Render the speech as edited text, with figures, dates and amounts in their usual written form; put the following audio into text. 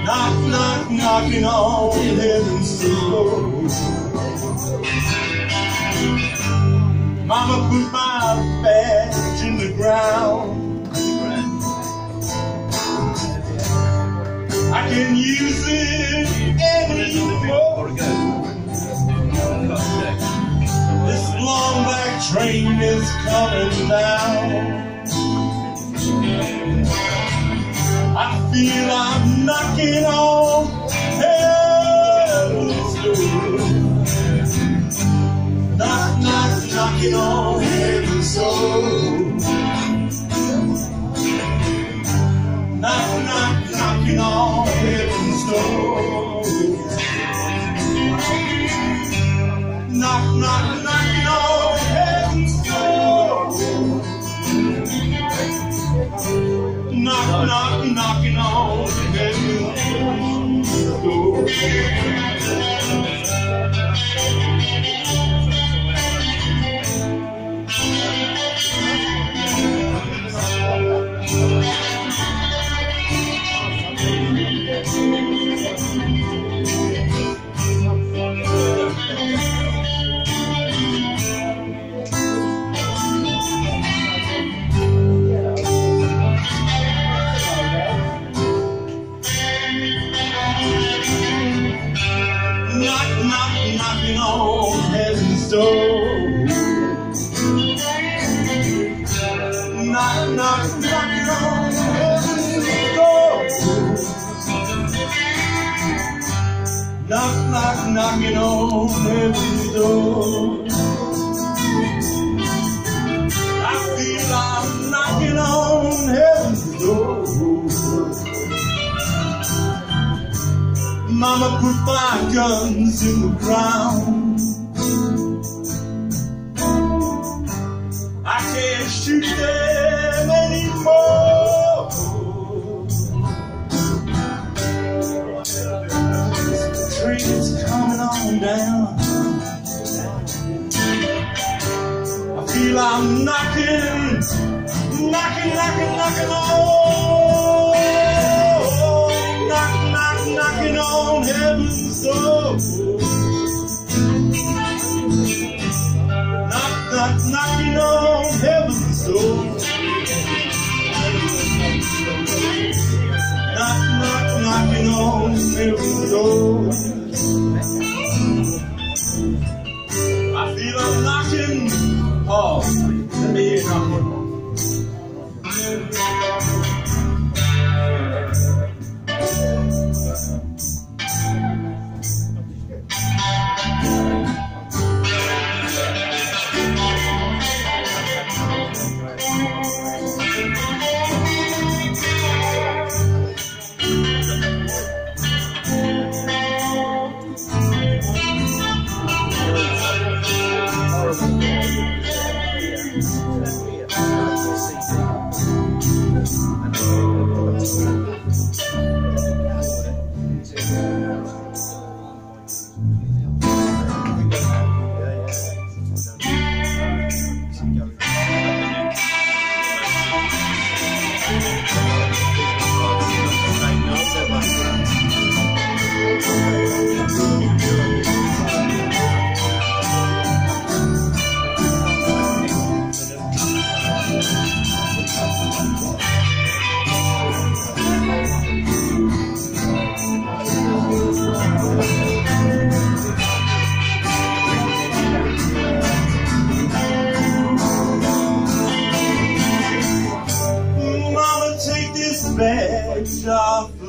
Knock, knock, knocking on heaven's door. Mama put my badge in the ground. I can use it anymore. This long black train is coming down. I feel I'm knocking on heaven's door. Knock, knock, knocking on heaven's door. Knock, knock, knocking on heaven's door. Knock, knock, knocking on heaven's door. Knock, knock, knocking on heaven's door. Knock, knock, knocking on heaven's door. Knock, knock, knocking on heaven's door. Knock, knock, knocking on heaven's door. I feel I'm knocking on heaven's door. Mama put my guns in the ground. I can't shoot them anymore. The train's coming on down. I feel I'm knocking, knocking, knocking, knocking on. Knock, knock, knocking on heaven's door. Knock, knock, knocking on heaven's door. Knock, knock, knocking on heaven's door. I feel I'm knocking. Oh, let me hear knocking. Badge off